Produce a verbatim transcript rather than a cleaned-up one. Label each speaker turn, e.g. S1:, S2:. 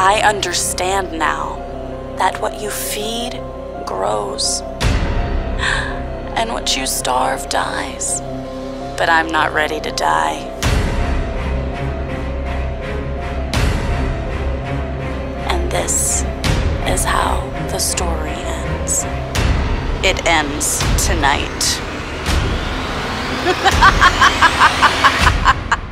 S1: I understand now that what you feed grows, and what you starve dies. But I'm not ready to die. And this is how the story ends. It ends tonight.